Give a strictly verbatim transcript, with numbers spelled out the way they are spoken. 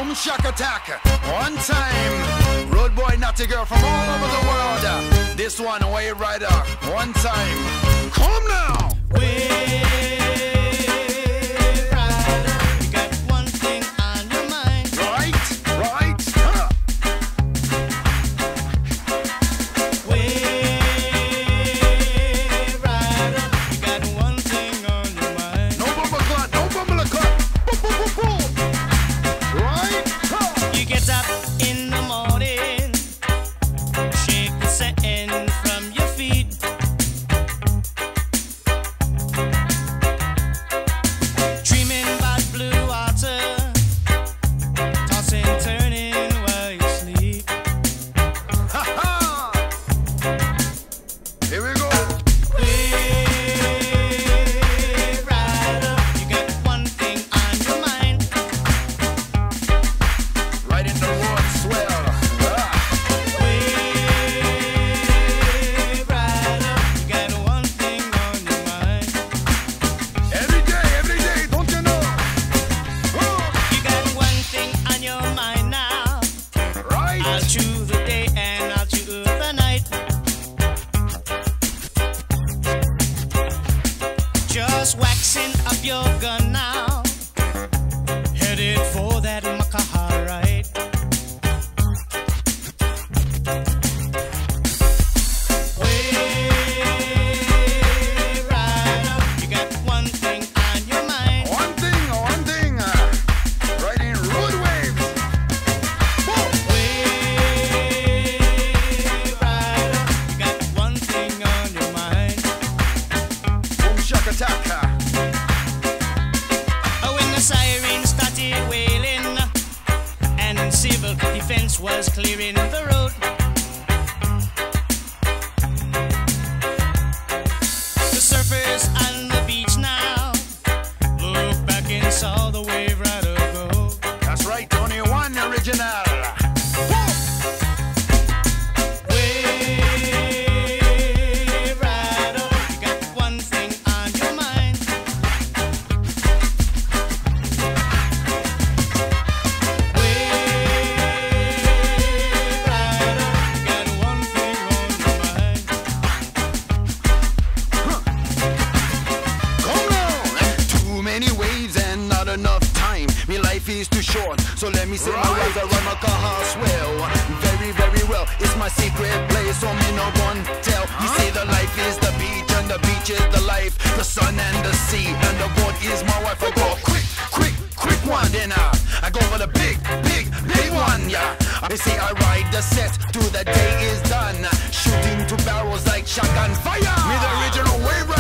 Boom shack attack. One time. Road boy, naughty girl from all over the world. This one, Wave Rider. One time. Come now. Wave Rider, you got one thing on your mind. Right, right. Huh. Wave Rider, you got one thing on your mind. No bumble clot, no bumble clot. Boom, boom, boom, boom. Right. Huh. You get up in the morning, shake the sand from your feet. Dreaming about blue water, tossing, turning while you sleep. Ha ha. Here we go. Wave Rider, you got one thing on your mind. Right in the road, swell. Ah. Wave Rider, you got one thing on your mind. Every day, every day, don't you know? Oh. You got one thing on your mind now. Right. I'll choose the day and I'll choose the night. Just waxing up your gun now, headed for that Makaha ride. Wave Rider, you got one thing on your mind. One thing, one thing. uh, Riding road waves. Whoa. Wave Rider, you got one thing on your mind. Boom shaka taka. Oh, when the siren started wailing and civil defense was clearing the road, the surfers on the beach now looked back and saw the Wave Rider go. That's right, only one original. Whoa. Wave Rider, you got one thing on your mind. Wave Rider, you got one thing on your mind. Come on. Too many waves and not enough time. Me life is too short, so let me say my words around my car swell. Very, very well. It's my secret place, so me no one tell. You say the life is the beach and the beach is the life, the sun and the sea and the boat is my wife. I go quick, quick, quick one, then uh, I go for the big, big, big one, yeah. I say I ride the set till the day is done, shooting two barrels like shotgun fire. Me the original wave rider.